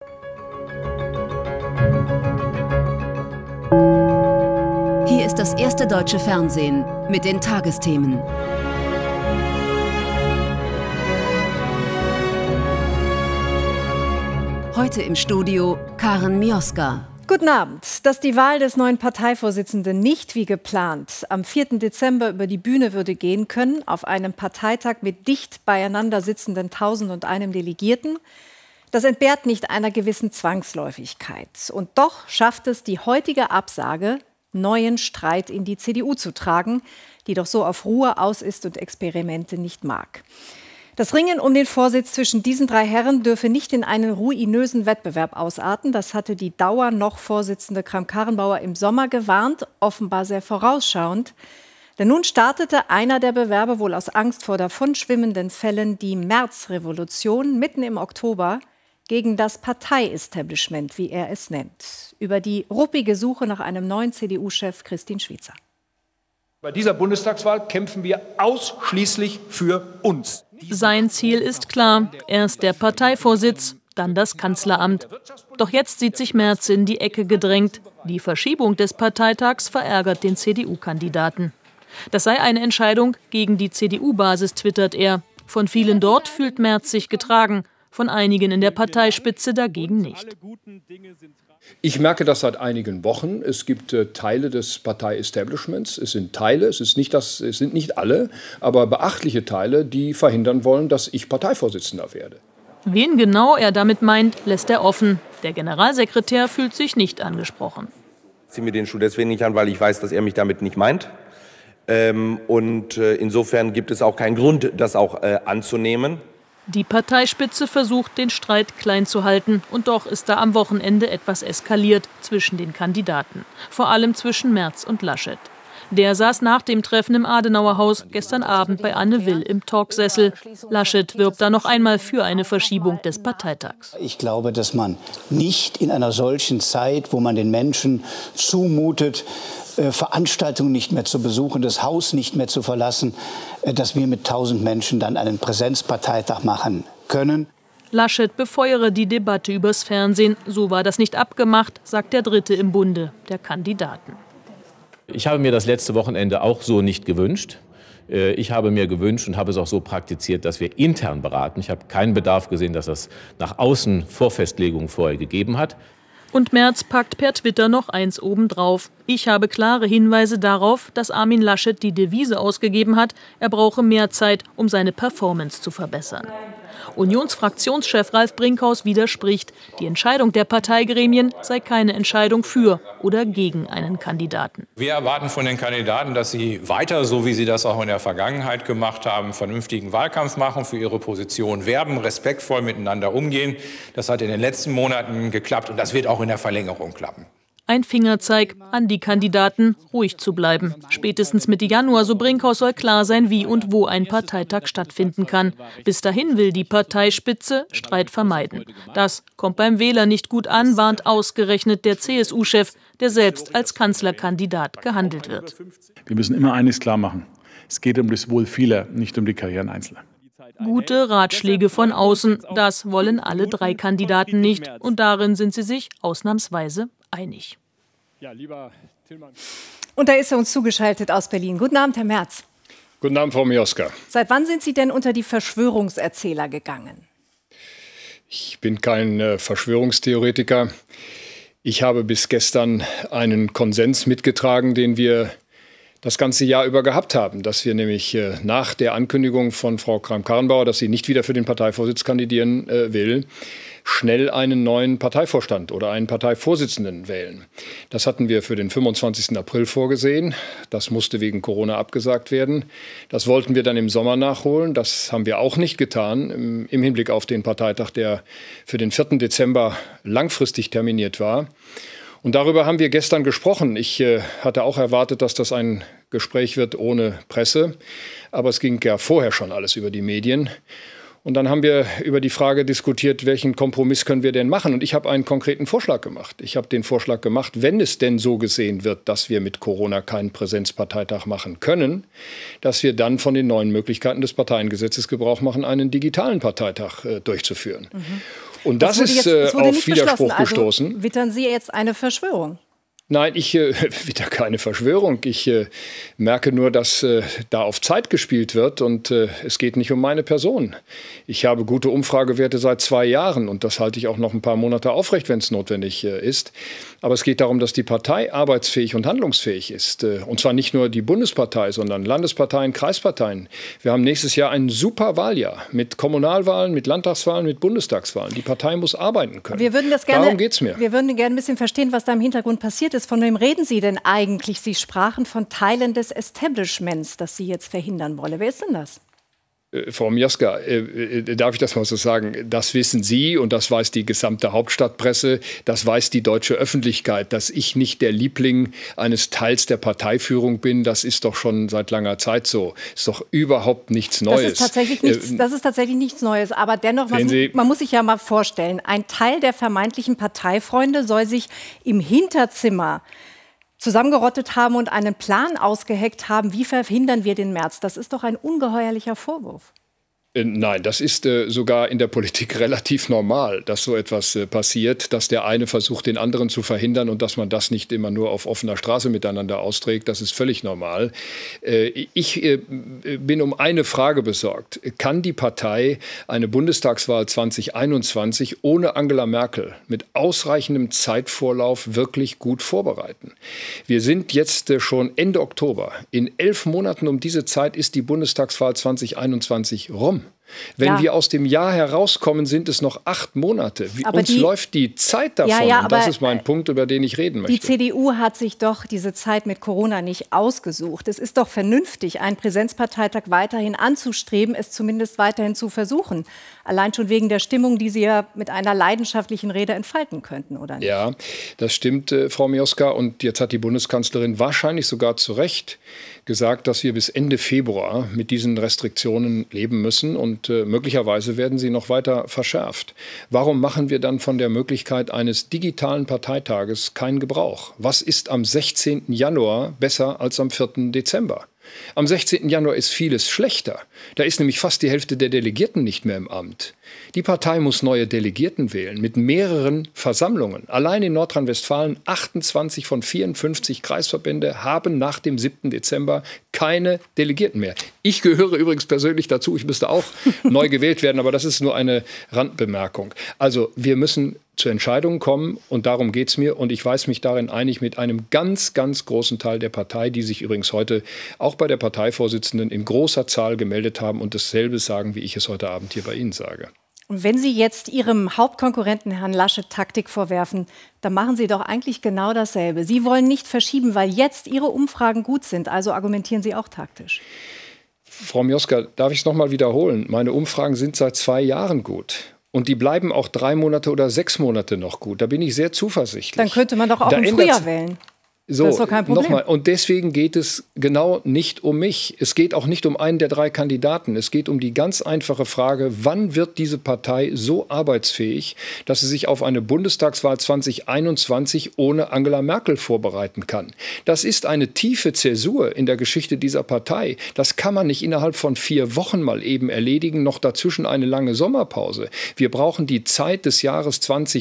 Hier ist das erste deutsche Fernsehen mit den Tagesthemen. Heute im Studio Karen Mioska. Guten Abend. Dass die Wahl des neuen Parteivorsitzenden nicht wie geplant am 4. Dezember über die Bühne würde gehen können, auf einem Parteitag mit dicht beieinander sitzenden 1001 Delegierten, das entbehrt nicht einer gewissen Zwangsläufigkeit. Und doch schafft es die heutige Absage, neuen Streit in die CDU zu tragen, die doch so auf Ruhe aus ist und Experimente nicht mag. Das Ringen um den Vorsitz zwischen diesen drei Herren dürfe nicht in einen ruinösen Wettbewerb ausarten. Das hatte die noch Vorsitzende Kramp-Karrenbauer im Sommer gewarnt, offenbar sehr vorausschauend. Denn nun startete einer der Bewerber wohl aus Angst vor davonschwimmenden Fällen die Märzrevolution mitten im Oktober gegen das Partei-Establishment, wie er es nennt. Über die ruppige Suche nach einem neuen CDU-Chef Christin Schwyzer. Bei dieser Bundestagswahl kämpfen wir ausschließlich für uns. Sein Ziel ist klar. Erst der Parteivorsitz, dann das Kanzleramt. Doch jetzt sieht sich Merz in die Ecke gedrängt. Die Verschiebung des Parteitags verärgert den CDU-Kandidaten. Das sei eine Entscheidung gegen die CDU-Basis, twittert er. Von vielen dort fühlt Merz sich getragen, von einigen in der Parteispitze dagegen nicht. Ich merke das seit einigen Wochen. Es gibt Teile des Partei-Establishments. Es sind Teile, es sind nicht alle, aber beachtliche Teile, die verhindern wollen, dass ich Parteivorsitzender werde. Wen genau er damit meint, lässt er offen. Der Generalsekretär fühlt sich nicht angesprochen. Ich ziehe mir den Schuh deswegen nicht an, weil ich weiß, dass er mich damit nicht meint. Insofern gibt es auch keinen Grund, das auch anzunehmen. Die Parteispitze versucht, den Streit klein zu halten. Und doch ist da am Wochenende etwas eskaliert zwischen den Kandidaten. Vor allem zwischen Merz und Laschet. Der saß nach dem Treffen im Adenauerhaus gestern Abend bei Anne Will im Talksessel. Laschet wirbt da noch einmal für eine Verschiebung des Parteitags. Ich glaube, dass man nicht in einer solchen Zeit, wo man den Menschen zumutet, Veranstaltungen nicht mehr zu besuchen, das Haus nicht mehr zu verlassen, dass wir mit 1000 Menschen dann einen Präsenzparteitag machen können. Laschet befeuere die Debatte übers Fernsehen. So war das nicht abgemacht, sagt der Dritte im Bunde der Kandidaten. Ich habe mir das letzte Wochenende auch so nicht gewünscht. Ich habe mir gewünscht und habe es auch so praktiziert, dass wir intern beraten. Ich habe keinen Bedarf gesehen, dass das nach außen Vorfestlegungen vorher gegeben hat. Und Merz packt per Twitter noch eins obendrauf. Ich habe klare Hinweise darauf, dass Armin Laschet die Devise ausgegeben hat, er brauche mehr Zeit, um seine Performance zu verbessern. Unionsfraktionschef Ralf Brinkhaus widerspricht, die Entscheidung der Parteigremien sei keine Entscheidung für oder gegen einen Kandidaten. Wir erwarten von den Kandidaten, dass sie weiter, so wie sie das auch in der Vergangenheit gemacht haben, vernünftigen Wahlkampf machen, für ihre Position werben, respektvoll miteinander umgehen. Das hat in den letzten Monaten geklappt und das wird auch in der Verlängerung klappen. Ein Fingerzeig an die Kandidaten, ruhig zu bleiben. Spätestens Mitte Januar, so Brinkhaus, soll klar sein, wie und wo ein Parteitag stattfinden kann. Bis dahin will die Parteispitze Streit vermeiden. Das kommt beim Wähler nicht gut an, warnt ausgerechnet der CSU-Chef, der selbst als Kanzlerkandidat gehandelt wird. Wir müssen immer eines klar machen. Es geht um das Wohl vieler, nicht um die Karrieren Einzelner. Gute Ratschläge von außen, das wollen alle drei Kandidaten nicht. Und darin sind sie sich ausnahmsweise einig. Und da ist er uns zugeschaltet aus Berlin. Guten Abend, Herr Merz. Guten Abend, Frau Mioska. Seit wann sind Sie denn unter die Verschwörungserzähler gegangen? Ich bin kein Verschwörungstheoretiker. Ich habe bis gestern einen Konsens mitgetragen, den wir das ganze Jahr über gehabt haben, dass wir nämlich nach der Ankündigung von Frau Kramp-Karrenbauer, dass sie nicht wieder für den Parteivorsitz kandidieren will, schnell einen neuen Parteivorstand oder einen Parteivorsitzenden wählen. Das hatten wir für den 25. April vorgesehen. Das musste wegen Corona abgesagt werden. Das wollten wir dann im Sommer nachholen. Das haben wir auch nicht getan im Hinblick auf den Parteitag, der für den 4. Dezember langfristig terminiert war. Und darüber haben wir gestern gesprochen. Ich hatte auch erwartet, dass das ein Gespräch wird ohne Presse. Aber es ging ja vorher schon alles über die Medien. Und dann haben wir über die Frage diskutiert, welchen Kompromiss können wir denn machen? Und ich habe einen konkreten Vorschlag gemacht. Ich habe den Vorschlag gemacht, wenn es denn so gesehen wird, dass wir mit Corona keinen Präsenzparteitag machen können, dass wir dann von den neuen Möglichkeiten des Parteiengesetzes Gebrauch machen, einen digitalen Parteitag durchzuführen. Und das ist auf Widerspruch gestoßen. Also wittern Sie jetzt eine Verschwörung? Nein, ich wieder keine Verschwörung. Ich merke nur, dass da auf Zeit gespielt wird und es geht nicht um meine Person. Ich habe gute Umfragewerte seit 2 Jahren und das halte ich auch noch ein paar Monate aufrecht, wenn es notwendig ist. Aber es geht darum, dass die Partei arbeitsfähig und handlungsfähig ist. Und zwar nicht nur die Bundespartei, sondern Landesparteien, Kreisparteien. Wir haben nächstes Jahr ein super Wahljahr mit Kommunalwahlen, mit Landtagswahlen, mit Bundestagswahlen. Die Partei muss arbeiten können. Darum geht's mir. Wir würden gerne ein bisschen verstehen, was da im Hintergrund passiert ist. Von wem reden Sie denn eigentlich? Sie sprachen von Teilen des Establishments, das Sie jetzt verhindern wollen. Wer ist denn das? Frau Mioska, darf ich das mal so sagen? Das wissen Sie und das weiß die gesamte Hauptstadtpresse, das weiß die deutsche Öffentlichkeit. Dass ich nicht der Liebling eines Teils der Parteiführung bin, das ist doch schon seit langer Zeit so. Ist doch überhaupt nichts Neues. Das ist tatsächlich nichts Neues. Aber dennoch, man muss sich ja mal vorstellen, ein Teil der vermeintlichen Parteifreunde soll sich im Hinterzimmer zusammengerottet haben und einen Plan ausgeheckt haben, wie verhindern wir den März. Das ist doch ein ungeheuerlicher Vorwurf. Nein, das ist sogar in der Politik relativ normal, dass so etwas passiert, dass der eine versucht, den anderen zu verhindern und dass man das nicht immer nur auf offener Straße miteinander austrägt. Das ist völlig normal. Ich bin um eine Frage besorgt. Kann die Partei eine Bundestagswahl 2021 ohne Angela Merkel mit ausreichendem Zeitvorlauf wirklich gut vorbereiten? Wir sind jetzt schon Ende Oktober. In 11 Monaten um diese Zeit ist die Bundestagswahl 2021 rum. Wenn wir aus dem Jahr herauskommen, sind es noch 8 Monate. Uns läuft die Zeit davon. Und das ist mein Punkt, über den ich reden möchte. Die CDU hat sich doch diese Zeit mit Corona nicht ausgesucht. Es ist doch vernünftig, einen Präsenzparteitag weiterhin anzustreben, es zumindest weiterhin zu versuchen. Allein schon wegen der Stimmung, die Sie ja mit einer leidenschaftlichen Rede entfalten könnten, oder nicht? Ja, das stimmt, Frau Mioska. Und jetzt hat die Bundeskanzlerin wahrscheinlich sogar zu Recht gesagt, dass wir bis Ende Februar mit diesen Restriktionen leben müssen. Und möglicherweise werden sie noch weiter verschärft. Warum machen wir dann von der Möglichkeit eines digitalen Parteitages keinen Gebrauch? Was ist am 16. Januar besser als am 4. Dezember? Am 16. Januar ist vieles schlechter. Da ist nämlich fast die Hälfte der Delegierten nicht mehr im Amt. Die Partei muss neue Delegierten wählen mit mehreren Versammlungen. Allein in Nordrhein-Westfalen 28 von 54 Kreisverbände haben nach dem 7. Dezember keine Delegierten mehr. Ich gehöre übrigens persönlich dazu. Ich müsste auch neu gewählt werden, aber das ist nur eine Randbemerkung. Also wir müssen zu Entscheidungen kommen und darum geht es mir. Und ich weiß mich darin einig mit einem ganz, ganz großen Teil der Partei, die sich übrigens heute auch bei der Parteivorsitzenden in großer Zahl gemeldet haben und dasselbe sagen, wie ich es heute Abend hier bei Ihnen sage. Und wenn Sie jetzt Ihrem Hauptkonkurrenten Herrn Laschet Taktik vorwerfen, dann machen Sie doch eigentlich genau dasselbe. Sie wollen nicht verschieben, weil jetzt Ihre Umfragen gut sind. Also argumentieren Sie auch taktisch. Frau Mioska, darf ich es noch mal wiederholen? Meine Umfragen sind seit 2 Jahren gut. Und die bleiben auch 3 Monate oder 6 Monate noch gut. Da bin ich sehr zuversichtlich. Dann könnte man doch auch im Frühjahr wählen. So, das ist doch kein Problem. Nochmal. Und deswegen geht es genau nicht um mich. Es geht auch nicht um einen der 3 Kandidaten. Es geht um die ganz einfache Frage, wann wird diese Partei so arbeitsfähig, dass sie sich auf eine Bundestagswahl 2021 ohne Angela Merkel vorbereiten kann. Das ist eine tiefe Zäsur in der Geschichte dieser Partei. Das kann man nicht innerhalb von 4 Wochen mal eben erledigen, noch dazwischen eine lange Sommerpause. Wir brauchen die Zeit des Jahres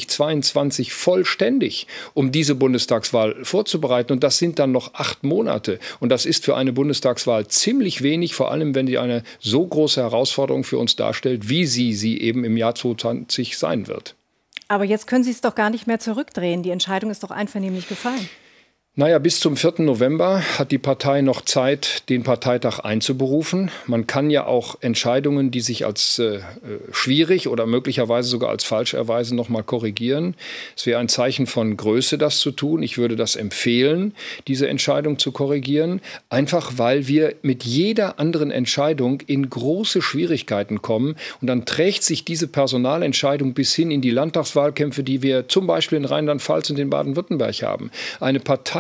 2022 vollständig, um diese Bundestagswahl vorzubereiten. Und das sind dann noch 8 Monate. Und das ist für eine Bundestagswahl ziemlich wenig, vor allem wenn sie eine so große Herausforderung für uns darstellt, wie sie eben im Jahr 2020 sein wird. Aber jetzt können Sie es doch gar nicht mehr zurückdrehen. Die Entscheidung ist doch einvernehmlich gefallen. Naja, bis zum 4. November hat die Partei noch Zeit, den Parteitag einzuberufen. Man kann ja auch Entscheidungen, die sich als schwierig oder möglicherweise sogar als falsch erweisen, noch mal korrigieren. Es wäre ein Zeichen von Größe, das zu tun. Ich würde das empfehlen, diese Entscheidung zu korrigieren, einfach weil wir mit jeder anderen Entscheidung in große Schwierigkeiten kommen. Und dann trägt sich diese Personalentscheidung bis hin in die Landtagswahlkämpfe, die wir zum Beispiel in Rheinland-Pfalz und in Baden-Württemberg haben. Eine Partei,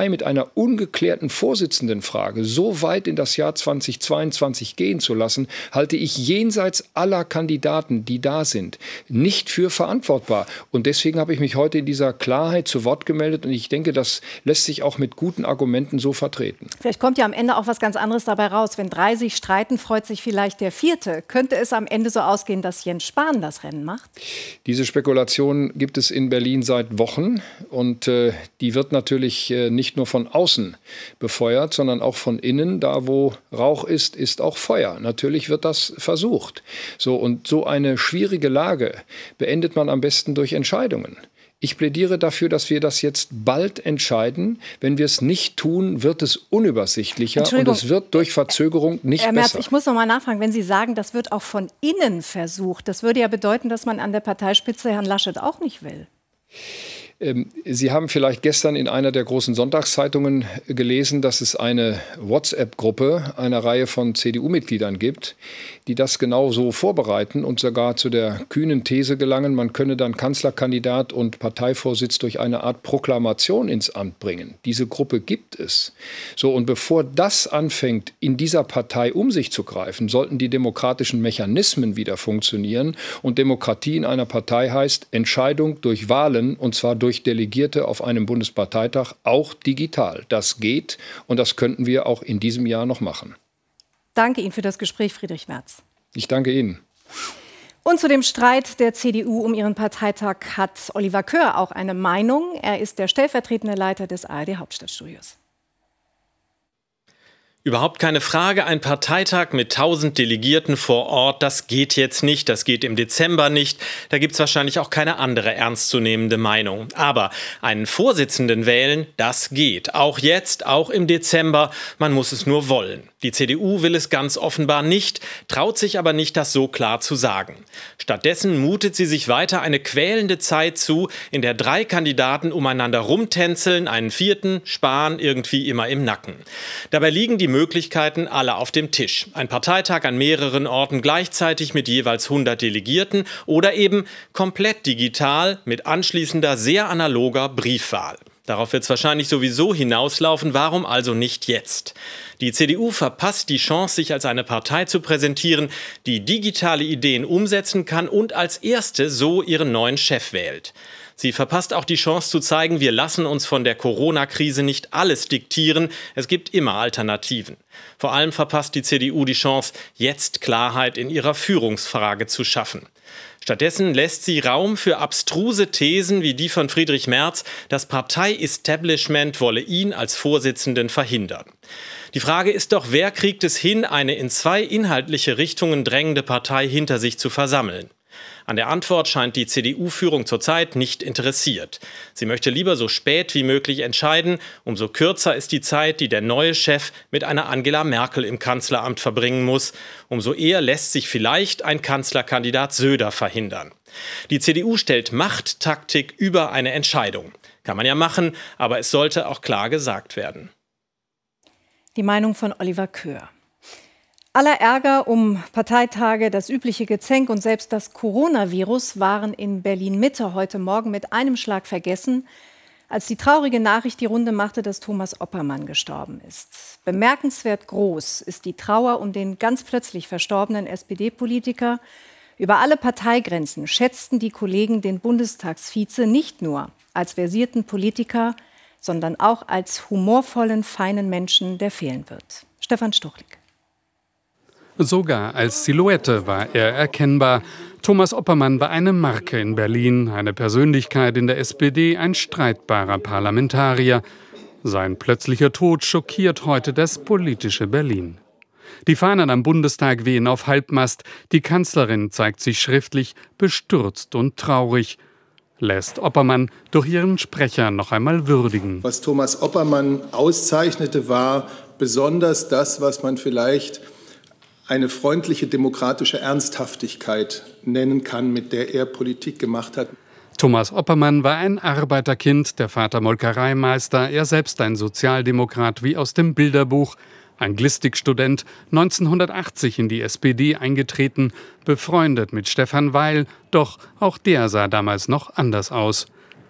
Partei mit einer ungeklärten Vorsitzendenfrage so weit in das Jahr 2022 gehen zu lassen, halte ich jenseits aller Kandidaten, die da sind, nicht für verantwortbar. Und deswegen habe ich mich heute in dieser Klarheit zu Wort gemeldet. Und ich denke, das lässt sich auch mit guten Argumenten so vertreten. Vielleicht kommt ja am Ende auch was ganz anderes dabei raus. Wenn 3 sich streiten, freut sich vielleicht der 4. Könnte es am Ende so ausgehen, dass Jens Spahn das Rennen macht? Diese Spekulation gibt es in Berlin seit Wochen. Und die wird natürlich nicht nur von außen befeuert, sondern auch von innen. Da, wo Rauch ist, ist auch Feuer. Natürlich wird das versucht. Und so eine schwierige Lage beendet man am besten durch Entscheidungen. Ich plädiere dafür, dass wir das jetzt bald entscheiden. Wenn wir es nicht tun, wird es unübersichtlicher und es wird durch Verzögerung nicht Herr Merz, besser. ich muss noch mal nachfragen, wenn Sie sagen, das wird auch von innen versucht, das würde ja bedeuten, dass man an der Parteispitze Herrn Laschet auch nicht will. Sie haben vielleicht gestern in einer der großen Sonntagszeitungen gelesen, dass es eine WhatsApp-Gruppe einer Reihe von CDU-Mitgliedern gibt, die das genau so vorbereiten und sogar zu der kühnen These gelangen, man könne dann Kanzlerkandidat und Parteivorsitz durch eine Art Proklamation ins Amt bringen. Diese Gruppe gibt es. Und bevor das anfängt, in dieser Partei um sich zu greifen, sollten die demokratischen Mechanismen wieder funktionieren. Und Demokratie in einer Partei heißt Entscheidung durch Wahlen, und zwar durch Delegierte auf einem Bundesparteitag, auch digital. Das geht und das könnten wir auch in diesem Jahr noch machen. Danke Ihnen für das Gespräch, Friedrich Merz. Ich danke Ihnen. Und zu dem Streit der CDU um ihren Parteitag hat Oliver Köhr auch eine Meinung. Er ist der stellvertretende Leiter des ARD-Hauptstadtstudios. Überhaupt keine Frage, ein Parteitag mit 1000 Delegierten vor Ort, das geht jetzt nicht, das geht im Dezember nicht. Da gibt es wahrscheinlich auch keine andere ernstzunehmende Meinung. Aber einen Vorsitzenden wählen, das geht. Auch jetzt, auch im Dezember, man muss es nur wollen. Die CDU will es ganz offenbar nicht, traut sich aber nicht, das so klar zu sagen. Stattdessen mutet sie sich weiter eine quälende Zeit zu, in der 3 Kandidaten umeinander rumtänzeln, einen 4., Spahn, irgendwie immer im Nacken. Dabei liegen die Möglichkeiten alle auf dem Tisch. Ein Parteitag an mehreren Orten gleichzeitig mit jeweils 100 Delegierten oder eben komplett digital mit anschließender sehr analoger Briefwahl. Darauf wird es wahrscheinlich sowieso hinauslaufen. Warum also nicht jetzt? Die CDU verpasst die Chance, sich als eine Partei zu präsentieren, die digitale Ideen umsetzen kann und als erste so ihren neuen Chef wählt. Sie verpasst auch die Chance zu zeigen, wir lassen uns von der Corona-Krise nicht alles diktieren. Es gibt immer Alternativen. Vor allem verpasst die CDU die Chance, jetzt Klarheit in ihrer Führungsfrage zu schaffen. Stattdessen lässt sie Raum für abstruse Thesen wie die von Friedrich Merz, das Partei-Establishment wolle ihn als Vorsitzenden verhindern. Die Frage ist doch, wer kriegt es hin, eine in 2 inhaltliche Richtungen drängende Partei hinter sich zu versammeln? An der Antwort scheint die CDU-Führung zurzeit nicht interessiert. Sie möchte lieber so spät wie möglich entscheiden. Umso kürzer ist die Zeit, die der neue Chef mit einer Angela Merkel im Kanzleramt verbringen muss. Umso eher lässt sich vielleicht ein Kanzlerkandidat Söder verhindern. Die CDU stellt Machttaktik über eine Entscheidung. Kann man ja machen, aber es sollte auch klar gesagt werden. Die Meinung von Oliver Köhr. Aller Ärger um Parteitage, das übliche Gezänk und selbst das Coronavirus waren in Berlin-Mitte heute Morgen mit einem Schlag vergessen, als die traurige Nachricht die Runde machte, dass Thomas Oppermann gestorben ist. Bemerkenswert groß ist die Trauer um den ganz plötzlich verstorbenen SPD-Politiker. Über alle Parteigrenzen schätzten die Kollegen den Bundestagsvize nicht nur als versierten Politiker, sondern auch als humorvollen, feinen Menschen, der fehlen wird. Stefan Stuchlik. Sogar als Silhouette war er erkennbar. Thomas Oppermann war eine Marke in Berlin, eine Persönlichkeit in der SPD, ein streitbarer Parlamentarier. Sein plötzlicher Tod schockiert heute das politische Berlin. Die Fahnen am Bundestag wehen auf Halbmast. Die Kanzlerin zeigt sich schriftlich bestürzt und traurig. Lässt Oppermann durch ihren Sprecher noch einmal würdigen. Was Thomas Oppermann auszeichnete, war besonders das, was man vielleicht eine freundliche demokratische Ernsthaftigkeit nennen kann, mit der er Politik gemacht hat. Thomas Oppermann war ein Arbeiterkind, der Vater Molkereimeister, er selbst ein Sozialdemokrat wie aus dem Bilderbuch. Anglistikstudent, 1980 in die SPD eingetreten, befreundet mit Stefan Weil, doch auch der sah damals noch anders aus.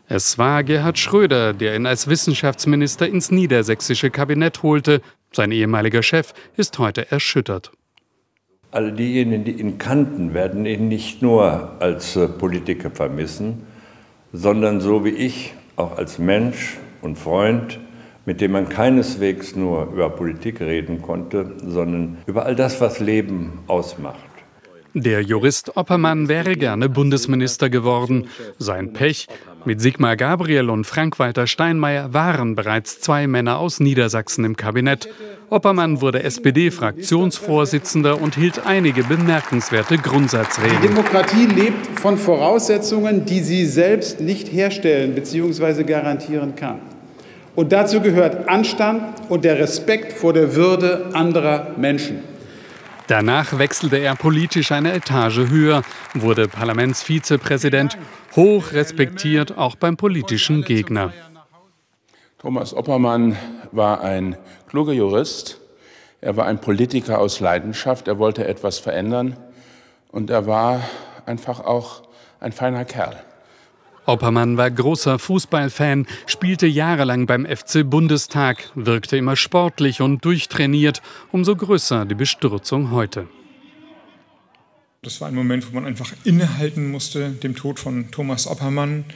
Es war Gerhard Schröder, der ihn als Wissenschaftsminister ins niedersächsische Kabinett holte. Sein ehemaliger Chef ist heute erschüttert. All diejenigen, die ihn kannten, werden ihn nicht nur als Politiker vermissen, sondern so wie ich auch als Mensch und Freund, mit dem man keineswegs nur über Politik reden konnte, sondern über all das, was Leben ausmacht. Der Jurist Oppermann wäre gerne Bundesminister geworden. Sein Pech: Mit Sigmar Gabriel und Frank-Walter Steinmeier waren bereits 2 Männer aus Niedersachsen im Kabinett. Oppermann wurde SPD-Fraktionsvorsitzender und hielt einige bemerkenswerte Grundsatzreden. Die Demokratie lebt von Voraussetzungen, die sie selbst nicht herstellen bzw. garantieren kann. Und dazu gehört Anstand und der Respekt vor der Würde anderer Menschen. Danach wechselte er politisch eine Etage höher, wurde Parlamentsvizepräsident, hoch respektiert auch beim politischen Gegner. Thomas Oppermann war ein kluger Jurist, er war ein Politiker aus Leidenschaft, er wollte etwas verändern und er war einfach auch ein feiner Kerl. Oppermann war großer Fußballfan, spielte jahrelang beim FC Bundestag, wirkte immer sportlich und durchtrainiert. Umso größer die Bestürzung heute. Das war ein Moment, wo man einfach innehalten musste, dem Tod von Thomas Oppermann.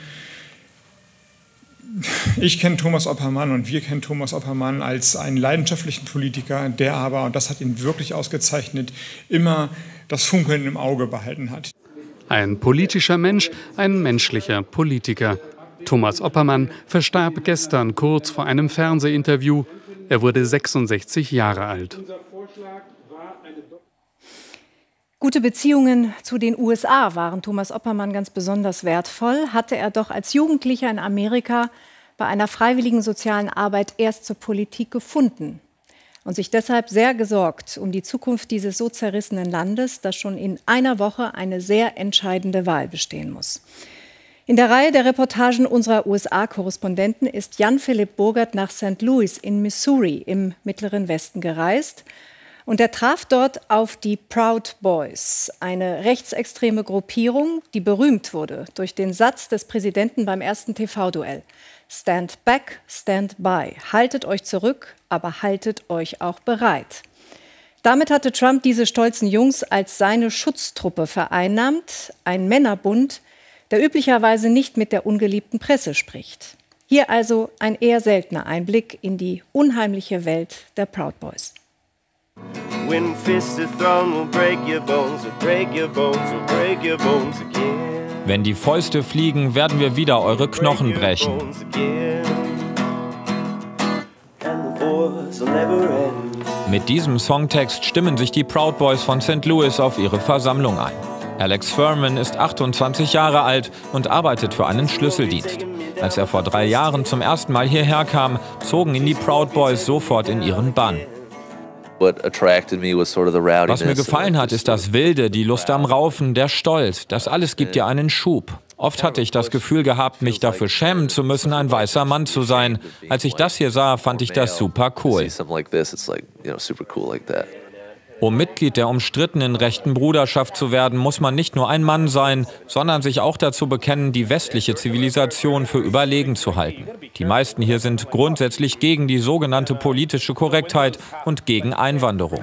Ich kenne Thomas Oppermann und wir kennen Thomas Oppermann als einen leidenschaftlichen Politiker, der aber, und das hat ihn wirklich ausgezeichnet, immer das Funkeln im Auge behalten hat. Ein politischer Mensch, ein menschlicher Politiker. Thomas Oppermann verstarb gestern kurz vor einem Fernsehinterview. Er wurde 66 Jahre alt. Gute Beziehungen zu den USA waren Thomas Oppermann ganz besonders wertvoll. Hatte er doch als Jugendlicher in Amerika bei einer freiwilligen sozialen Arbeit erst zur Politik gefunden. Und sich deshalb sehr gesorgt um die Zukunft dieses so zerrissenen Landes, das schon in einer Woche eine sehr entscheidende Wahl bestehen muss. In der Reihe der Reportagen unserer USA-Korrespondenten ist Jan-Philipp Burgert nach St. Louis in Missouri im Mittleren Westen gereist. Und er traf dort auf die Proud Boys, eine rechtsextreme Gruppierung, die berühmt wurde durch den Satz des Präsidenten beim ersten TV-Duell. Stand back, stand by. Haltet euch zurück, aber haltet euch auch bereit. Damit hatte Trump diese stolzen Jungs als seine Schutztruppe vereinnahmt, ein Männerbund, der üblicherweise nicht mit der ungeliebten Presse spricht. Hier also ein eher seltener Einblick in die unheimliche Welt der Proud Boys. When fists are thrown, we'll break your bones, we'll break your bones, we'll break your bones again. Wenn die Fäuste fliegen, werden wir wieder eure Knochen brechen. Mit diesem Songtext stimmen sich die Proud Boys von St. Louis auf ihre Versammlung ein. Alex Furman ist 28 Jahre alt und arbeitet für einen Schlüsseldienst. Als er vor 3 Jahren zum ersten Mal hierher kam, zogen ihn die Proud Boys sofort in ihren Bann. Was mir gefallen hat, ist das Wilde, die Lust am Raufen, der Stolz. Das alles gibt dir einen Schub. Oft hatte ich das Gefühl gehabt, mich dafür schämen zu müssen, ein weißer Mann zu sein. Als ich das hier sah, fand ich das super cool. Um Mitglied der umstrittenen rechten Bruderschaft zu werden, muss man nicht nur ein Mann sein, sondern sich auch dazu bekennen, die westliche Zivilisation für überlegen zu halten. Die meisten hier sind grundsätzlich gegen die sogenannte politische Korrektheit und gegen Einwanderung.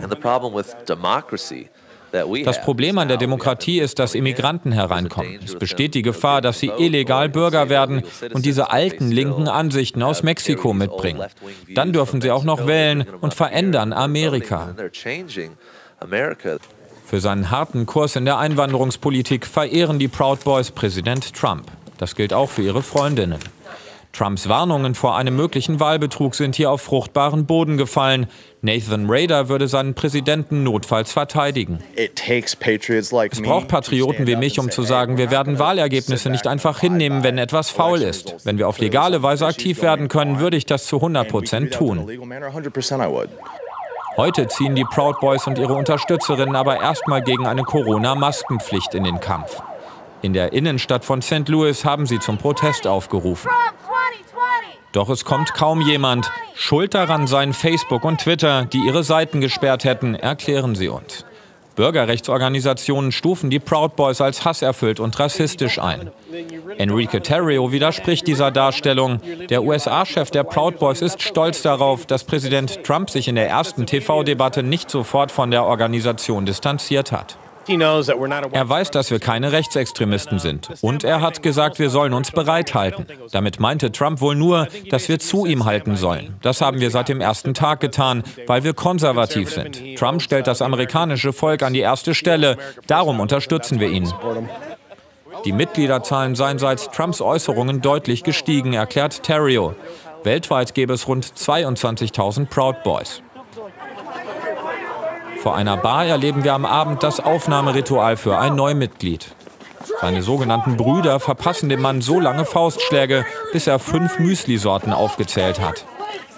Das Problem an der Demokratie ist, dass Immigranten hereinkommen. Es besteht die Gefahr, dass sie illegal Bürger werden und diese alten linken Ansichten aus Mexiko mitbringen. Dann dürfen sie auch noch wählen und verändern Amerika. Für seinen harten Kurs in der Einwanderungspolitik verehren die Proud Boys Präsident Trump. Das gilt auch für ihre Freundinnen. Trumps Warnungen vor einem möglichen Wahlbetrug sind hier auf fruchtbaren Boden gefallen. Nathan Rader würde seinen Präsidenten notfalls verteidigen. Es braucht Patrioten wie mich, um zu sagen, wir werden Wahlergebnisse nicht einfach hinnehmen, wenn etwas faul ist. Wenn wir auf legale Weise aktiv werden können, würde ich das zu 100% tun. Heute ziehen die Proud Boys und ihre Unterstützerinnen aber erstmal gegen eine Corona-Maskenpflicht in den Kampf. In der Innenstadt von St. Louis haben sie zum Protest aufgerufen. Doch es kommt kaum jemand. Schuld daran seien Facebook und Twitter, die ihre Seiten gesperrt hätten, erklären sie uns. Bürgerrechtsorganisationen stufen die Proud Boys als hasserfüllt und rassistisch ein. Enrique Tarrio widerspricht dieser Darstellung. Der USA-Chef der Proud Boys ist stolz darauf, dass Präsident Trump sich in der ersten TV-Debatte nicht sofort von der Organisation distanziert hat. Er weiß, dass wir keine Rechtsextremisten sind. Und er hat gesagt, wir sollen uns bereithalten. Damit meinte Trump wohl nur, dass wir zu ihm halten sollen. Das haben wir seit dem ersten Tag getan, weil wir konservativ sind. Trump stellt das amerikanische Volk an die erste Stelle. Darum unterstützen wir ihn. Die Mitgliederzahlen seien seit Trumps Äußerungen deutlich gestiegen, erklärt Tarrio. Weltweit gäbe es rund 22.000 Proud Boys. Vor einer Bar erleben wir am Abend das Aufnahmeritual für ein Neumitglied. Seine sogenannten Brüder verpassen dem Mann so lange Faustschläge, bis er 5 Müsli-Sorten aufgezählt hat.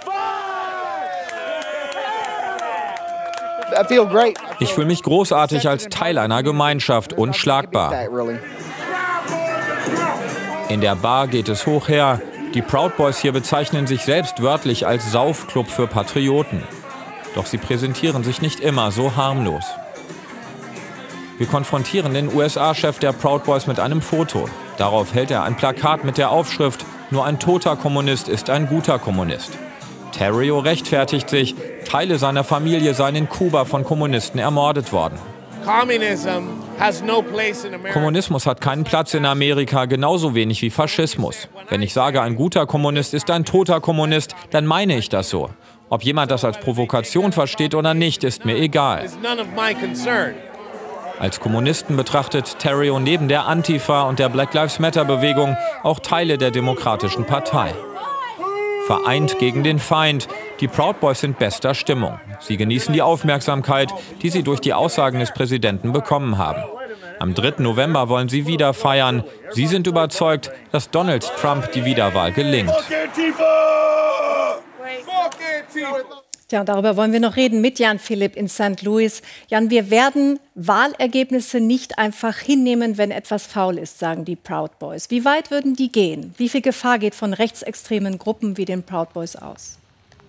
Ich fühle mich großartig als Teil einer Gemeinschaft, unschlagbar. In der Bar geht es hoch her. Die Proud Boys hier bezeichnen sich selbst wörtlich als Saufclub für Patrioten. Doch sie präsentieren sich nicht immer so harmlos. Wir konfrontieren den USA-Chef der Proud Boys mit einem Foto. Darauf hält er ein Plakat mit der Aufschrift: Nur ein toter Kommunist ist ein guter Kommunist. Tarrio rechtfertigt sich, Teile seiner Familie seien in Kuba von Kommunisten ermordet worden. Kommunismus hat keinen Platz in Amerika, genauso wenig wie Faschismus. Wenn ich sage, ein guter Kommunist ist ein toter Kommunist, dann meine ich das so. Ob jemand das als Provokation versteht oder nicht, ist mir egal. Als Kommunisten betrachtet Tarrio neben der Antifa und der Black Lives Matter-Bewegung auch Teile der Demokratischen Partei. Vereint gegen den Feind. Die Proud Boys sind bester Stimmung. Sie genießen die Aufmerksamkeit, die sie durch die Aussagen des Präsidenten bekommen haben. Am 3. November wollen sie wieder feiern. Sie sind überzeugt, dass Donald Trump die Wiederwahl gelingt. Ja, und darüber wollen wir noch reden mit Jan Philipp in St. Louis. Jan, wir werden Wahlergebnisse nicht einfach hinnehmen, wenn etwas faul ist, sagen die Proud Boys. Wie weit würden die gehen? Wie viel Gefahr geht von rechtsextremen Gruppen wie den Proud Boys aus?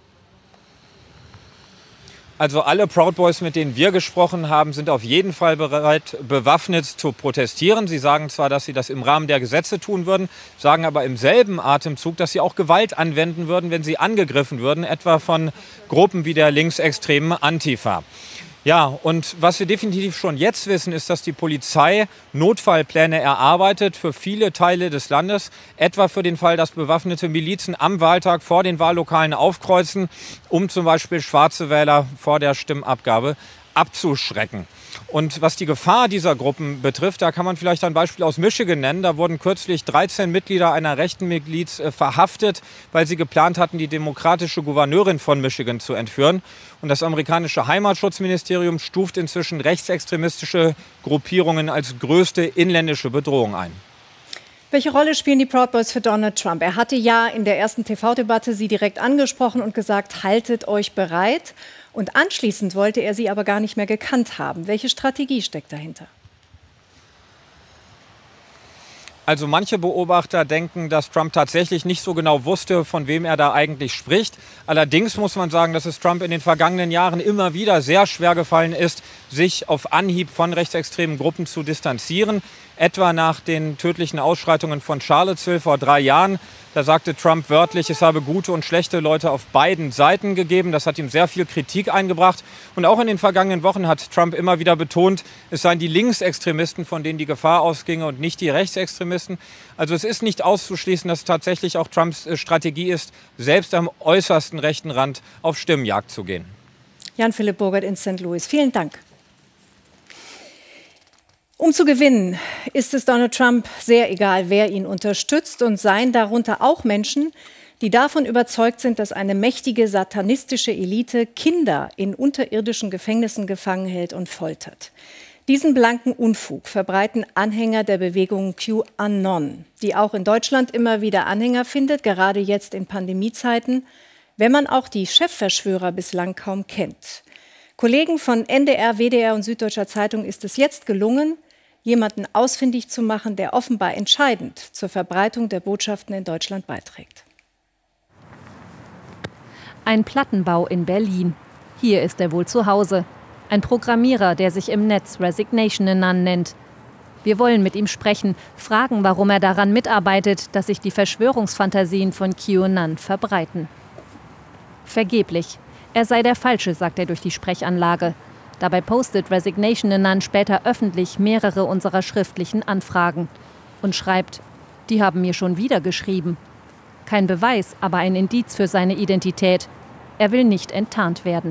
Also alle Proud Boys, mit denen wir gesprochen haben, sind auf jeden Fall bereit, bewaffnet zu protestieren. Sie sagen zwar, dass sie das im Rahmen der Gesetze tun würden, sagen aber im selben Atemzug, dass sie auch Gewalt anwenden würden, wenn sie angegriffen würden, etwa von Gruppen wie der linksextremen Antifa. Ja, und was wir definitiv schon jetzt wissen, ist, dass die Polizei Notfallpläne erarbeitet für viele Teile des Landes, etwa für den Fall, dass bewaffnete Milizen am Wahltag vor den Wahllokalen aufkreuzen, um zum Beispiel schwarze Wähler vor der Stimmabgabe abzuschrecken. Und was die Gefahr dieser Gruppen betrifft, da kann man vielleicht ein Beispiel aus Michigan nennen. Da wurden kürzlich 13 Mitglieder einer rechten Miliz verhaftet, weil sie geplant hatten, die demokratische Gouverneurin von Michigan zu entführen. Und das amerikanische Heimatschutzministerium stuft inzwischen rechtsextremistische Gruppierungen als größte inländische Bedrohung ein. Welche Rolle spielen die Proud Boys für Donald Trump? Er hatte ja in der ersten TV-Debatte sie direkt angesprochen und gesagt, haltet euch bereit. Und anschließend wollte er sie aber gar nicht mehr gekannt haben. Welche Strategie steckt dahinter? Also manche Beobachter denken, dass Trump tatsächlich nicht so genau wusste, von wem er da eigentlich spricht. Allerdings muss man sagen, dass es Trump in den vergangenen Jahren immer wieder sehr schwer gefallen ist, sich auf Anhieb von rechtsextremen Gruppen zu distanzieren. Etwa nach den tödlichen Ausschreitungen von Charlottesville vor 3 Jahren. Da sagte Trump wörtlich, es habe gute und schlechte Leute auf beiden Seiten gegeben. Das hat ihm sehr viel Kritik eingebracht. Und auch in den vergangenen Wochen hat Trump immer wieder betont, es seien die Linksextremisten, von denen die Gefahr ausginge und nicht die Rechtsextremisten. Also es ist nicht auszuschließen, dass tatsächlich auch Trumps Strategie ist, selbst am äußersten rechten Rand auf Stimmenjagd zu gehen. Jan Philipp Burgert in St. Louis. Vielen Dank. Um zu gewinnen, ist es Donald Trump sehr egal, wer ihn unterstützt, und seien darunter auch Menschen, die davon überzeugt sind, dass eine mächtige satanistische Elite Kinder in unterirdischen Gefängnissen gefangen hält und foltert. Diesen blanken Unfug verbreiten Anhänger der Bewegung QAnon, die auch in Deutschland immer wieder Anhänger findet, gerade jetzt in Pandemiezeiten, wenn man auch die Chefverschwörer bislang kaum kennt. Kollegen von NDR, WDR und Süddeutscher Zeitung ist es jetzt gelungen, jemanden ausfindig zu machen, der offenbar entscheidend zur Verbreitung der Botschaften in Deutschland beiträgt. Ein Plattenbau in Berlin. Hier ist er wohl zu Hause. Ein Programmierer, der sich im Netz Resignation Anon nennt. Wir wollen mit ihm sprechen, fragen, warum er daran mitarbeitet, dass sich die Verschwörungsfantasien von QAnon verbreiten. Vergeblich. Er sei der Falsche, sagt er durch die Sprechanlage. Dabei postet Resignation Anon später öffentlich mehrere unserer schriftlichen Anfragen und schreibt: Die haben mir schon wieder geschrieben. Kein Beweis, aber ein Indiz für seine Identität. Er will nicht enttarnt werden.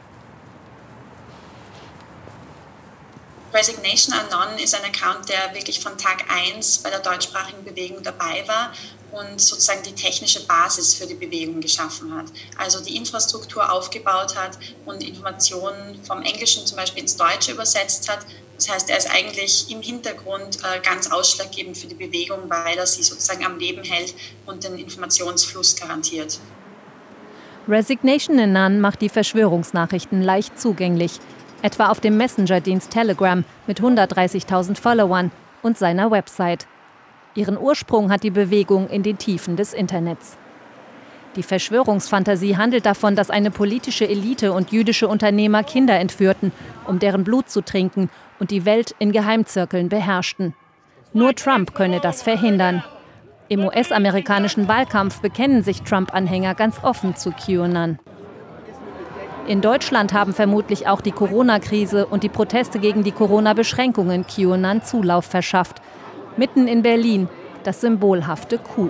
Resignation Anon ist ein Account, der wirklich von Tag 1 bei der deutschsprachigen Bewegung dabei war und sozusagen die technische Basis für die Bewegung geschaffen hat. Also die Infrastruktur aufgebaut hat und Informationen vom Englischen zum Beispiel ins Deutsche übersetzt hat. Das heißt, er ist eigentlich im Hintergrund ganz ausschlaggebend für die Bewegung, weil er sie sozusagen am Leben hält und den Informationsfluss garantiert. Resignation Anon macht die Verschwörungsnachrichten leicht zugänglich. Etwa auf dem Messenger-Dienst Telegram mit 130.000 Followern und seiner Website. Ihren Ursprung hat die Bewegung in den Tiefen des Internets. Die Verschwörungsfantasie handelt davon, dass eine politische Elite und jüdische Unternehmer Kinder entführten, um deren Blut zu trinken und die Welt in Geheimzirkeln beherrschten. Nur Trump könne das verhindern. Im US-amerikanischen Wahlkampf bekennen sich Trump-Anhänger ganz offen zu QAnon. In Deutschland haben vermutlich auch die Corona-Krise und die Proteste gegen die Corona-Beschränkungen QAnon Zulauf verschafft. Mitten in Berlin das symbolhafte Q.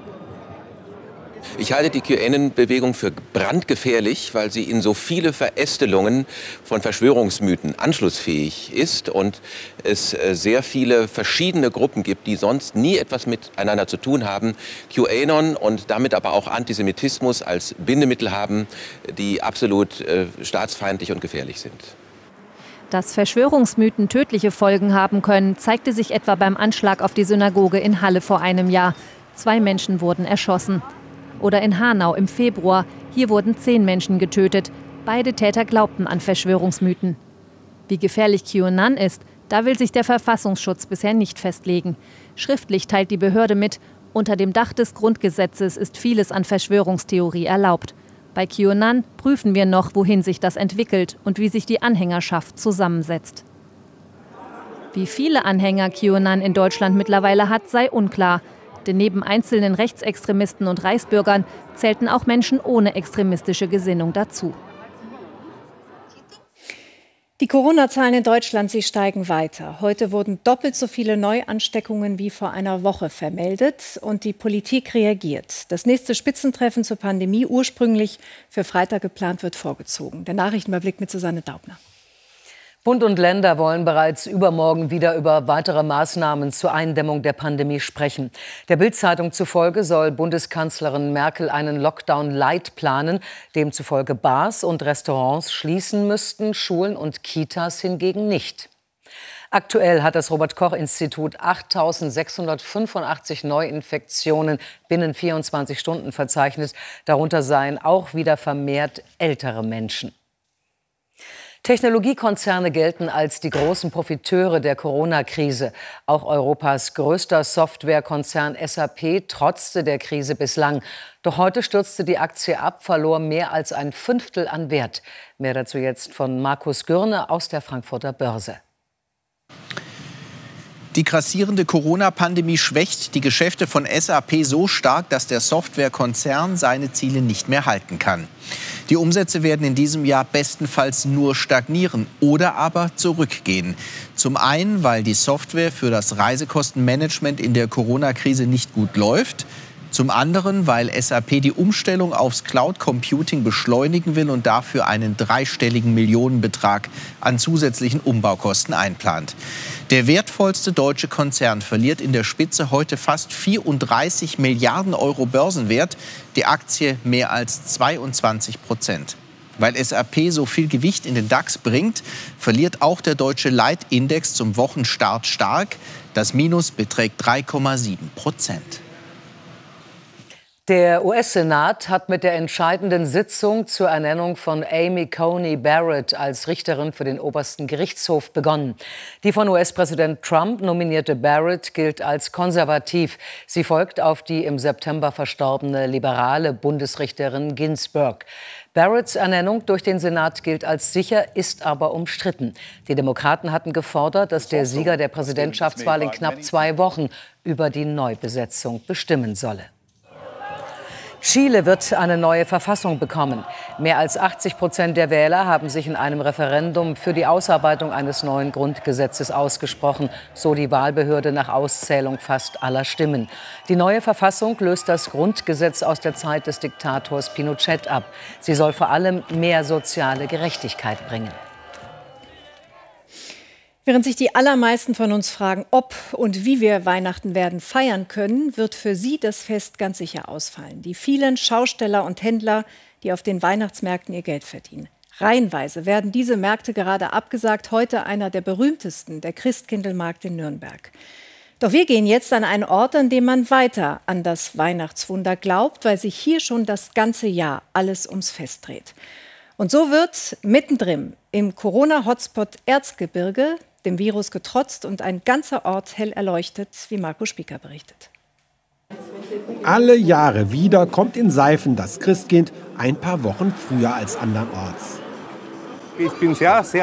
Ich halte die QAnon-Bewegung für brandgefährlich, weil sie in so viele Verästelungen von Verschwörungsmythen anschlussfähig ist und es sehr viele verschiedene Gruppen gibt, die sonst nie etwas miteinander zu tun haben, QAnon und damit aber auch Antisemitismus als Bindemittel haben, die absolut staatsfeindlich und gefährlich sind. Dass Verschwörungsmythen tödliche Folgen haben können, zeigte sich etwa beim Anschlag auf die Synagoge in Halle vor einem Jahr. 2 Menschen wurden erschossen. Oder in Hanau im Februar. Hier wurden 10 Menschen getötet. Beide Täter glaubten an Verschwörungsmythen. Wie gefährlich QAnon ist, da will sich der Verfassungsschutz bisher nicht festlegen. Schriftlich teilt die Behörde mit, unter dem Dach des Grundgesetzes ist vieles an Verschwörungstheorie erlaubt. Bei QAnon prüfen wir noch, wohin sich das entwickelt und wie sich die Anhängerschaft zusammensetzt. Wie viele Anhänger QAnon in Deutschland mittlerweile hat, sei unklar. Denn neben einzelnen Rechtsextremisten und Reichsbürgern zählten auch Menschen ohne extremistische Gesinnung dazu. Die Corona-Zahlen in Deutschland, sie steigen weiter. Heute wurden doppelt so viele Neuansteckungen wie vor einer Woche vermeldet und die Politik reagiert. Das nächste Spitzentreffen zur Pandemie, ursprünglich für Freitag geplant, wird vorgezogen. Der Nachrichtenüberblick mit Susanne Daubner. Bund und Länder wollen bereits übermorgen wieder über weitere Maßnahmen zur Eindämmung der Pandemie sprechen. Der Bild-Zeitung zufolge soll Bundeskanzlerin Merkel einen Lockdown-Light planen, demzufolge Bars und Restaurants schließen müssten, Schulen und Kitas hingegen nicht. Aktuell hat das Robert-Koch-Institut 8.685 Neuinfektionen binnen 24 Stunden verzeichnet. Darunter seien auch wieder vermehrt ältere Menschen. Technologiekonzerne gelten als die großen Profiteure der Corona-Krise. Auch Europas größter Softwarekonzern SAP trotzte der Krise bislang. Doch heute stürzte die Aktie ab, verlor mehr als ein Fünftel an Wert. Mehr dazu jetzt von Markus Gürne aus der Frankfurter Börse. Die grassierende Corona-Pandemie schwächt die Geschäfte von SAP so stark, dass der Softwarekonzern seine Ziele nicht mehr halten kann. Die Umsätze werden in diesem Jahr bestenfalls nur stagnieren oder aber zurückgehen. Zum einen, weil die Software für das Reisekostenmanagement in der Corona-Krise nicht gut läuft. Zum anderen, weil SAP die Umstellung aufs Cloud Computing beschleunigen will und dafür einen dreistelligen Millionenbetrag an zusätzlichen Umbaukosten einplant. Der wertvollste deutsche Konzern verliert in der Spitze heute fast 34 Milliarden Euro Börsenwert, die Aktie mehr als 22%. Weil SAP so viel Gewicht in den DAX bringt, verliert auch der deutsche Leitindex zum Wochenstart stark. Das Minus beträgt 3,7%. Der US-Senat hat mit der entscheidenden Sitzung zur Ernennung von Amy Coney Barrett als Richterin für den obersten Gerichtshof begonnen. Die von US-Präsident Trump nominierte Barrett gilt als konservativ. Sie folgt auf die im September verstorbene liberale Bundesrichterin Ginsburg. Barretts Ernennung durch den Senat gilt als sicher, ist aber umstritten. Die Demokraten hatten gefordert, dass der Sieger der Präsidentschaftswahl in knapp 2 Wochen über die Neubesetzung bestimmen solle. Chile wird eine neue Verfassung bekommen. Mehr als 80% der Wähler haben sich in einem Referendum für die Ausarbeitung eines neuen Grundgesetzes ausgesprochen, so die Wahlbehörde nach Auszählung fast aller Stimmen. Die neue Verfassung löst das Grundgesetz aus der Zeit des Diktators Pinochet ab. Sie soll vor allem mehr soziale Gerechtigkeit bringen. Während sich die allermeisten von uns fragen, ob und wie wir Weihnachten werden feiern können, wird für Sie das Fest ganz sicher ausfallen. Die vielen Schausteller und Händler, die auf den Weihnachtsmärkten ihr Geld verdienen. Reihenweise werden diese Märkte gerade abgesagt. Heute einer der berühmtesten, der Christkindlmarkt in Nürnberg. Doch wir gehen jetzt an einen Ort, an dem man weiter an das Weihnachtswunder glaubt, weil sich hier schon das ganze Jahr alles ums Fest dreht. Und so wird mittendrin im Corona-Hotspot Erzgebirge dem Virus getrotzt und ein ganzer Ort hell erleuchtet, wie Marco Spieker berichtet. Alle Jahre wieder kommt in Seifen das Christkind ein paar Wochen früher als andernorts. Ich bin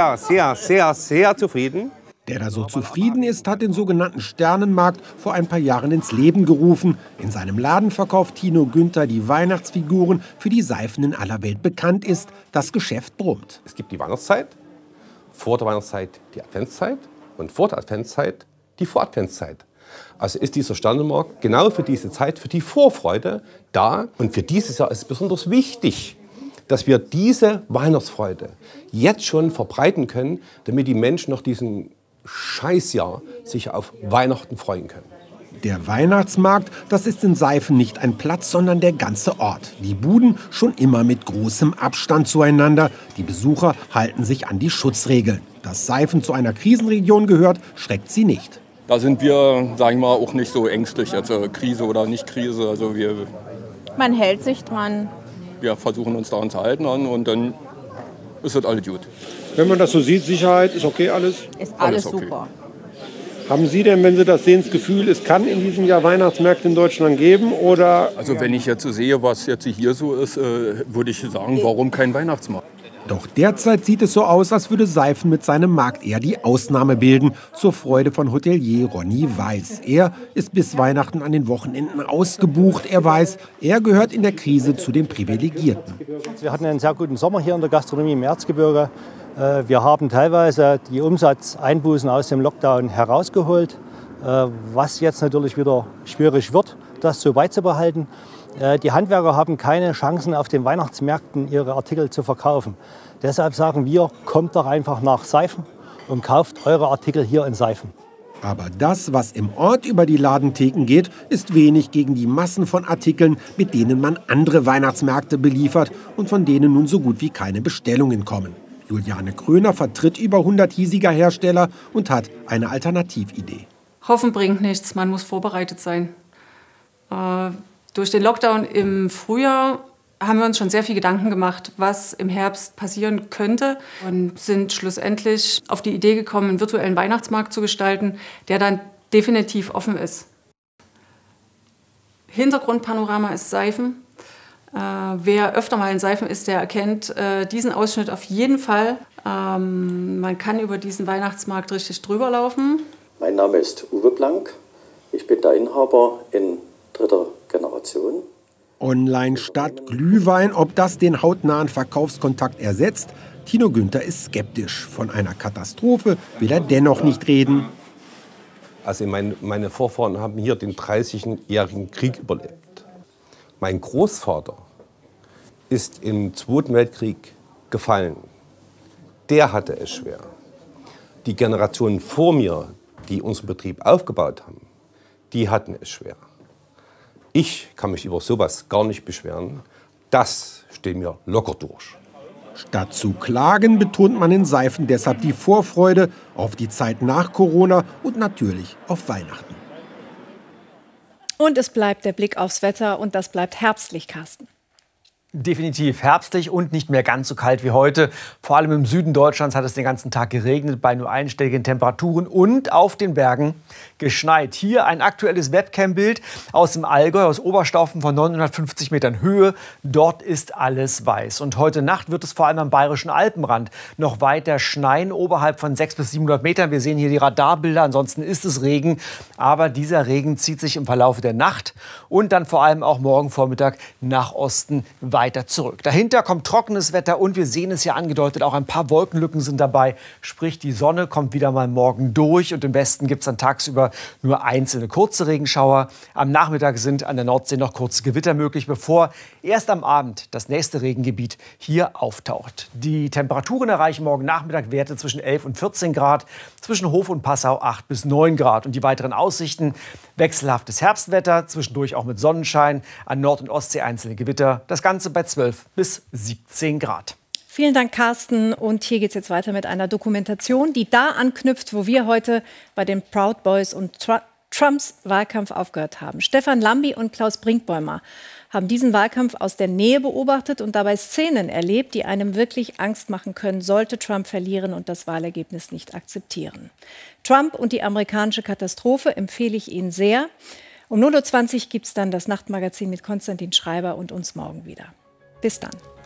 sehr zufrieden. Der da so zufrieden ist, hat den sogenannten Sternenmarkt vor ein paar Jahren ins Leben gerufen. In seinem Laden verkauft Tino Günther die Weihnachtsfiguren, für die Seifen in aller Welt bekannt ist. Das Geschäft brummt. Es gibt die Weihnachtszeit, vor der Weihnachtszeit die Adventszeit und vor der Adventszeit die Voradventszeit. Also ist dieser Sternenmarkt genau für diese Zeit, für die Vorfreude da. Und für dieses Jahr ist es besonders wichtig, dass wir diese Weihnachtsfreude jetzt schon verbreiten können, damit die Menschen nach diesem Scheißjahr sich auf Weihnachten freuen können. Der Weihnachtsmarkt, das ist in Seifen nicht ein Platz, sondern der ganze Ort. Die Buden schon immer mit großem Abstand zueinander. Die Besucher halten sich an die Schutzregeln. Dass Seifen zu einer Krisenregion gehört, schreckt sie nicht. Da sind wir, sagen wir mal, auch nicht so ängstlich, also Krise oder nicht Krise. Also man hält sich dran. Wir versuchen uns daran zu halten und dann ist das alles gut. Wenn man das so sieht, Sicherheit, ist okay alles? Ist alles okay. Super. Haben Sie denn, wenn Sie das sehen, das Gefühl, es kann in diesem Jahr Weihnachtsmärkte in Deutschland geben? Oder? Also wenn ich jetzt sehe, was jetzt hier so ist, würde ich sagen, warum kein Weihnachtsmarkt? Doch derzeit sieht es so aus, als würde Seifen mit seinem Markt eher die Ausnahme bilden. Zur Freude von Hotelier Ronny Weiß. Er ist bis Weihnachten an den Wochenenden ausgebucht. Er weiß, er gehört in der Krise zu den Privilegierten. Wir hatten einen sehr guten Sommer hier in der Gastronomie im Erzgebirge. Wir haben teilweise die Umsatzeinbußen aus dem Lockdown herausgeholt, was jetzt natürlich wieder schwierig wird, das so beizubehalten. Die Handwerker haben keine Chancen, auf den Weihnachtsmärkten ihre Artikel zu verkaufen. Deshalb sagen wir, kommt doch einfach nach Seifen und kauft eure Artikel hier in Seifen. Aber das, was im Ort über die Ladentheken geht, ist wenig gegen die Massen von Artikeln, mit denen man andere Weihnachtsmärkte beliefert und von denen nun so gut wie keine Bestellungen kommen. Juliane Kröner vertritt über 100 hiesiger Hersteller und hat eine Alternatividee. Hoffen bringt nichts, man muss vorbereitet sein. Durch den Lockdown im Frühjahr haben wir uns schon sehr viel Gedanken gemacht, was im Herbst passieren könnte und sind schlussendlich auf die Idee gekommen, einen virtuellen Weihnachtsmarkt zu gestalten, der dann definitiv offen ist. Hintergrundpanorama ist Seifen. Wer öfter mal in Seifen ist, der erkennt diesen Ausschnitt auf jeden Fall. Man kann über diesen Weihnachtsmarkt richtig drüber laufen. Mein Name ist Uwe Blank. Ich bin der Inhaber in 3. Generation. Online statt Glühwein, ob das den hautnahen Verkaufskontakt ersetzt? Tino Günther ist skeptisch. Von einer Katastrophe will er dennoch nicht reden. Also meine Vorfahren haben hier den 30-jährigen Krieg überlebt. Mein Großvater ist im Zweiten Weltkrieg gefallen. Der hatte es schwer. Die Generationen vor mir, die unseren Betrieb aufgebaut haben, die hatten es schwer. Ich kann mich über sowas gar nicht beschweren. Das steht mir locker durch. Statt zu klagen, betont man in Seifen deshalb die Vorfreude auf die Zeit nach Corona und natürlich auf Weihnachten. Und es bleibt der Blick aufs Wetter und das bleibt herbstlich, Carsten. Definitiv herbstlich und nicht mehr ganz so kalt wie heute. Vor allem im Süden Deutschlands hat es den ganzen Tag geregnet bei nur einstelligen Temperaturen und auf den Bergen geschneit. Hier ein aktuelles Webcam-Bild aus dem Allgäu, aus Oberstaufen von 950 Metern Höhe. Dort ist alles weiß. Und heute Nacht wird es vor allem am bayerischen Alpenrand noch weiter schneien, oberhalb von 600 bis 700 Metern. Wir sehen hier die Radarbilder, ansonsten ist es Regen. Aber dieser Regen zieht sich im Verlauf der Nacht und dann vor allem auch morgen Vormittag nach Osten weiter zurück. Dahinter kommt trockenes Wetter und wir sehen es ja angedeutet, auch ein paar Wolkenlücken sind dabei. Sprich, die Sonne kommt wieder mal morgen durch und im Westen gibt es dann tagsüber nur einzelne kurze Regenschauer. Am Nachmittag sind an der Nordsee noch kurze Gewitter möglich, bevor erst am Abend das nächste Regengebiet hier auftaucht. Die Temperaturen erreichen morgen Nachmittag Werte zwischen 11 und 14 Grad, zwischen Hof und Passau 8 bis 9 Grad. Und die weiteren Aussichten: wechselhaftes Herbstwetter, zwischendurch auch mit Sonnenschein, an Nord- und Ostsee einzelne Gewitter. Das Ganze bei 12 bis 17 Grad. Vielen Dank, Carsten. Und hier geht es jetzt weiter mit einer Dokumentation, die da anknüpft, wo wir heute bei den Proud Boys und Trumps Wahlkampf aufgehört haben. Stefan Lambi und Klaus Brinkbäumer haben diesen Wahlkampf aus der Nähe beobachtet und dabei Szenen erlebt, die einem wirklich Angst machen können, sollte Trump verlieren und das Wahlergebnis nicht akzeptieren. Trump und die amerikanische Katastrophe empfehle ich Ihnen sehr. Um 0:20 Uhr gibt es dann das Nachtmagazin mit Konstantin Schreiber und uns morgen wieder. Bis dann.